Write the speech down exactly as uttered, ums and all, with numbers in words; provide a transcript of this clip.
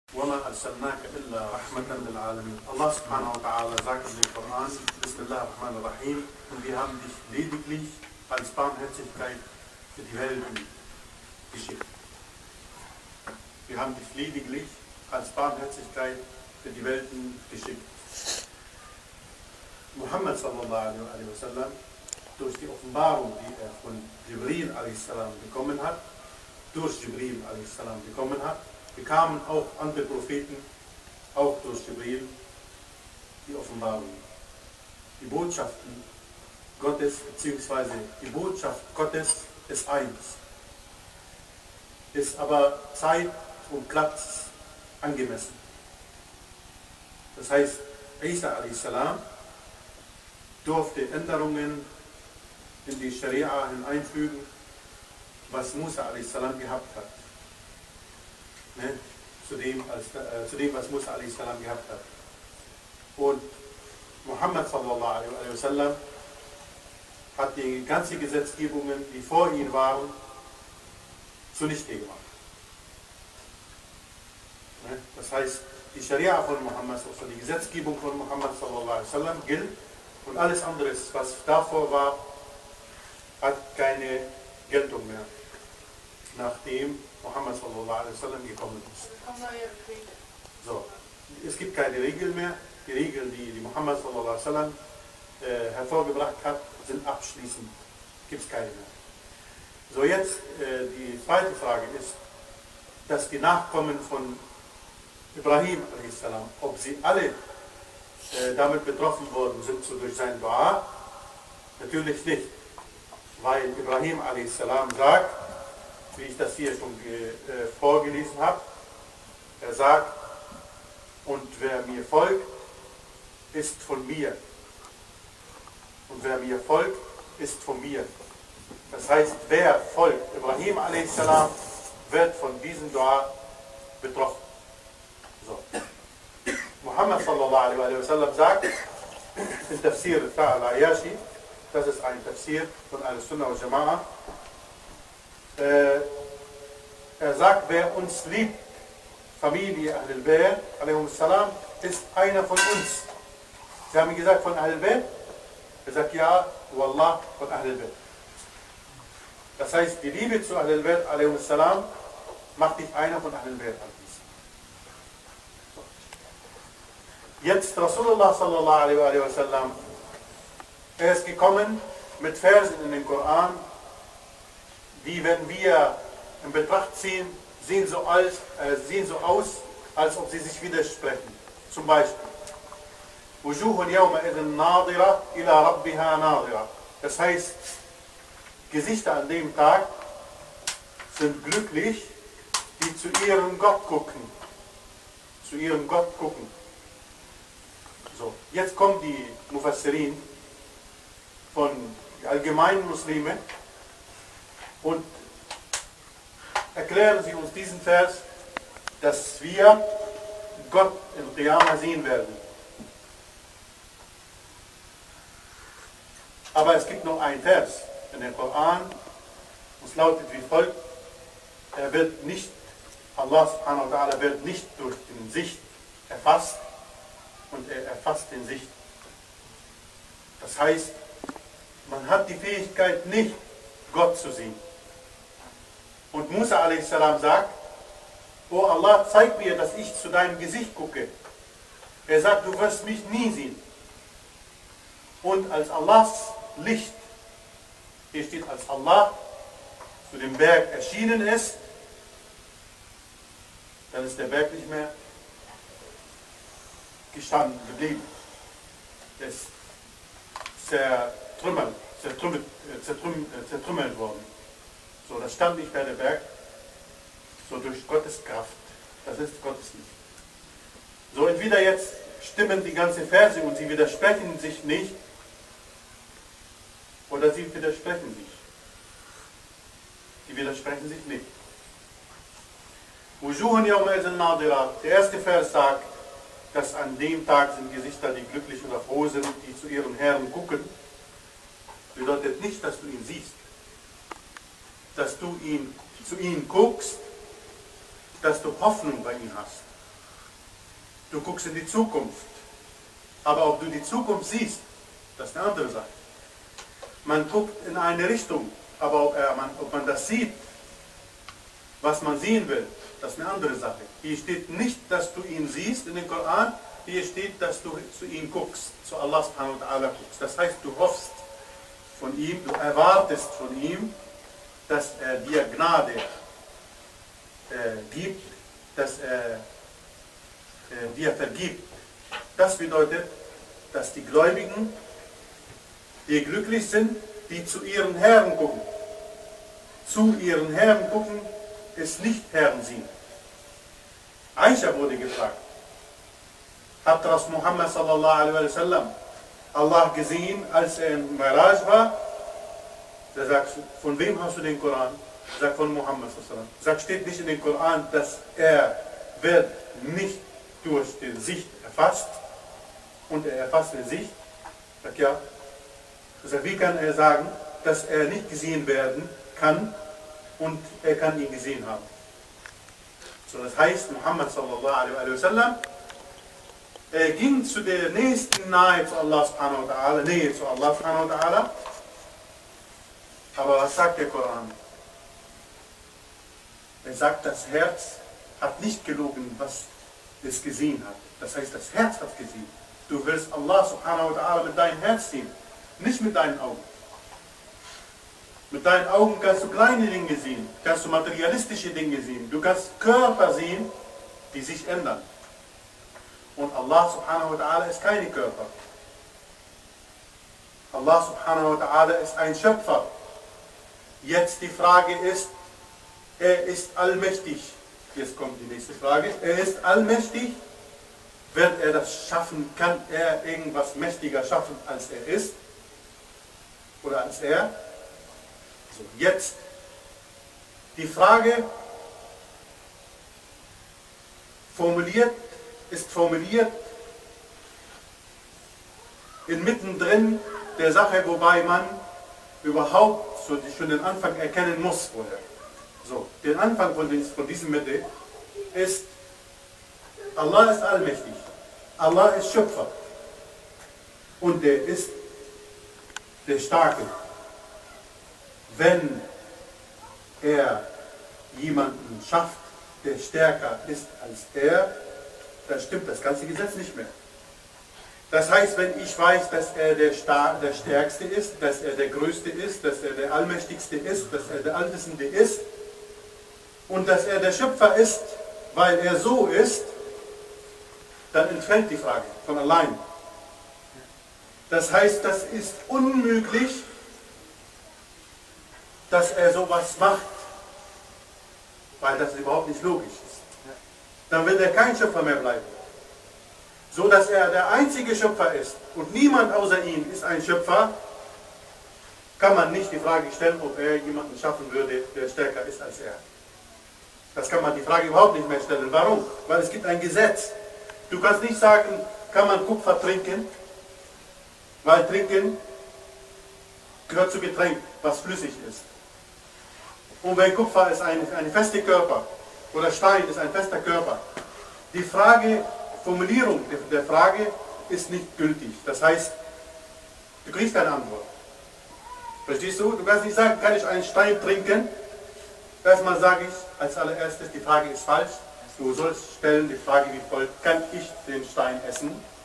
وَمَا أَرْسَلْنَاكَ إِلَّا رَحْمَةً لِلْعَالَمِينَ. Allah subhanahu wa ta'ala sagt in dem Koran, Bismillah ar-Rahman ar-Rahim, und wir haben dich lediglich als Barmherzigkeit für die Welten geschickt. Wir haben dich lediglich als Barmherzigkeit für die Welten geschickt. Muhammad sallallahu alaihi wasallam, durch die Offenbarung, die er von Jibril a.s. bekommen hat, durch Jibril a.s. bekommen hat, bekamen auch andere Propheten, auch durch Jibril, die Offenbarung. Die Botschaften Gottes, beziehungsweise die Botschaft Gottes ist eins, ist aber Zeit und Platz angemessen. Das heißt, Isa a.s. durfte Änderungen in die Scharia hineinfügen, was Musa a.s. gehabt hat. Ne? Zu, dem, als, äh, zu dem, was Musa a.s. gehabt hat. Und Muhammad sallallahu alaihi wasallam hat die ganze Gesetzgebungen, die vor ihm waren, zunichte gemacht. Ne? Das heißt, die Scharia von Muhammad, also die Gesetzgebung von Muhammad sallallahu alaihi wasallam gilt, und alles andere, was davor war, hat keine Geltung mehr, nachdem Muhammad sallallahu alaihi wasallam gekommen ist. So, es gibt keine Regeln mehr. Die Regeln, die, die Muhammad sallallahu alaihi wasallam äh, hervorgebracht hat, sind abschließend. Gibt es keine mehr. So, jetzt äh, die zweite Frage ist, dass die Nachkommen von Ibrahim a.s., ob sie alle äh, damit betroffen worden sind, so durch sein Dua, natürlich nicht. Weil Ibrahim a.s. sagt, wie ich das hier schon äh, vorgelesen habe, er sagt, und wer mir folgt, ist von mir. Und wer mir folgt, ist von mir. Das heißt, wer folgt Ibrahim a.s., wird von diesem Dua betroffen. So. Muhammad sallallahu alaihi wasallam sagt, in Tafsir al-Ayashi, das ist ein Tafsir von Al-Sunnah wa Jama'a, äh, er sagt, wer uns liebt, Familie Ahlul Bayt, salam, ist einer von uns. Sie haben gesagt, von Ahlul Bayt? Er sagt, ja, Wallah, von Ahlul Bayt. Das heißt, die Liebe zu Ahlul Bayt, salam, macht dich einer von Ahlul Bayt. Jetzt Rasulullah sallallahu alaihi wasallam, er ist gekommen mit Versen in den Koran, die, wenn wir in Betracht ziehen, sehen so, als, äh, sehen so aus, als ob sie sich widersprechen. Zum Beispiel, Wujuhun yawma idhin nadira ila rabbiha nadira. Das heißt, Gesichter an dem Tag sind glücklich, die zu ihrem Gott gucken. Zu ihrem Gott gucken. So, jetzt kommen die Mufassirin von allgemeinen Muslimen und erklären sie uns diesen Vers, dass wir Gott im Qiyamah sehen werden. Aber es gibt noch einen Vers in dem Koran, es lautet wie folgt: Er wird nicht, Allah subhanahu wa ta'ala wird nicht durch den Sicht erfasst, und er erfasst den Sicht. Das heißt, man hat die Fähigkeit nicht, Gott zu sehen. Und Musa a.s. sagt, oh Allah, zeig mir, dass ich zu deinem Gesicht gucke. Er sagt, du wirst mich nie sehen. Und als Allahs Licht, hier steht, als Allah zu dem Berg erschienen ist, dann ist der Berg nicht mehr gestanden, geblieben. Er ist zertrümmert, zertrümmert, zertrümmert, zertrümmert worden. So, das stand nicht mehr der Berg, so durch Gottes Kraft. Das ist Gottes Licht. So, entweder jetzt stimmen die ganzen Verse und sie widersprechen sich nicht, oder sie widersprechen sich. Die widersprechen sich nicht. Wujuhun yawma idhin nadira. Der erste Vers sagt, dass an dem Tag sind Gesichter, die glücklich oder froh sind, die zu ihren Herren gucken. Bedeutet nicht, dass du ihn siehst. Dass du ihn, zu ihm guckst, dass du Hoffnung bei ihm hast. Du guckst in die Zukunft. Aber ob du die Zukunft siehst, das ist eine andere Sache. Man guckt in eine Richtung, aber ob, er, man, ob man das sieht, was man sehen will, das ist eine andere Sache. Hier steht nicht, dass du ihn siehst in dem Koran, hier steht, dass du zu ihm guckst, zu Allah subhanahu wa ta'ala guckst. Das heißt, du hoffst von ihm, du erwartest von ihm, dass er dir Gnade äh, gibt, dass er äh, dir vergibt. Das bedeutet, dass die Gläubigen, die glücklich sind, die zu ihren Herren gucken. Zu ihren Herren gucken ist nicht Herren sehen. Aisha wurde gefragt, hat das Muhammad sallallahu alaihi wa sallam Allah gesehen, als er in Miraj war? Er sagt, von wem hast du den Koran? Er sagt, von Muhammad sallallahu alaihi wa sallam. Er sagt, steht nicht in dem Koran, dass er wird nicht durch die Sicht erfasst und er erfasst die Sicht? Er sagt, ja. Er sagt, wie kann er sagen, dass er nicht gesehen werden kann und er kann ihn gesehen haben? So, das heißt, Muhammad sallallahu alaihi wa sallam, er ging zu der nächsten Nahe zu Allah subhanahu wa ta'ala, Nähe zu Allah subhanahu wa ta'ala. Aber was sagt der Koran? Er sagt, das Herz hat nicht gelogen, was es gesehen hat. Das heißt, das Herz hat gesehen. Du willst Allah subhanahu wa ta'ala mit deinem Herz sehen, nicht mit deinen Augen. Mit deinen Augen kannst du kleine Dinge sehen, kannst du materialistische Dinge sehen, du kannst Körper sehen, die sich ändern. Und Allah subhanahu wa ta'ala ist keine Körper. Allah subhanahu wa ta'ala ist ein Schöpfer. Jetzt die Frage ist, er ist allmächtig. Jetzt kommt die nächste Frage. Er ist allmächtig. Wird er das schaffen? Kann er irgendwas mächtiger schaffen, als er ist? Oder als er? So, jetzt die Frage formuliert, ist formuliert inmitten drin der Sache, wobei man überhaupt so schon den Anfang erkennen muss vorher. So, der Anfang von, dies, von diesem Mitte ist, Allah ist allmächtig, Allah ist Schöpfer und er ist der Starke. Wenn er jemanden schafft, der stärker ist als er, dann stimmt das ganze Gesetz nicht mehr. Das heißt, wenn ich weiß, dass er der, Star der Stärkste ist, dass er der Größte ist, dass er der Allmächtigste ist, dass er der Allwissende ist und dass er der Schöpfer ist, weil er so ist, dann entfällt die Frage von allein. Das heißt, das ist unmöglich, dass er sowas macht, weil das überhaupt nicht logisch ist. Dann wird er kein Schöpfer mehr bleiben. So dass er der einzige Schöpfer ist und niemand außer ihm ist ein Schöpfer, kann man nicht die Frage stellen, ob er jemanden schaffen würde, der stärker ist als er. Das kann man die Frage überhaupt nicht mehr stellen. Warum? Weil es gibt ein Gesetz. Du kannst nicht sagen, kann man Kupfer trinken, weil Trinken gehört zu Getränk, was flüssig ist. Und wenn Kupfer ist ein, ein fester Körper oder Stein ist ein fester Körper. Die Frage, Formulierung der Frage ist nicht gültig. Das heißt, du kriegst keine Antwort. Verstehst du? Du kannst nicht sagen, kann ich einen Stein trinken? Erstmal sage ich als allererstes, die Frage ist falsch. Du sollst stellen die Frage wie folgt, kann ich den Stein essen?